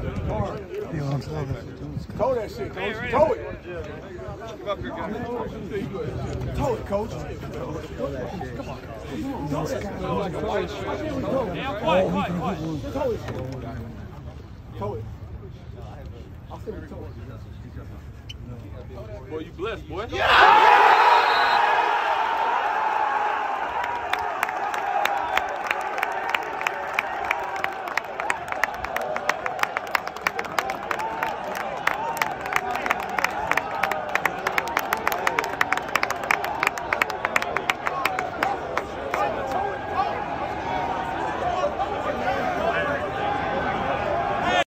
Toe that shit, coach. Toe it. Toe it, coach. Come on. Toe it. Toe it. I'll send you toe it. Boy, you blessed, boy. Yeah!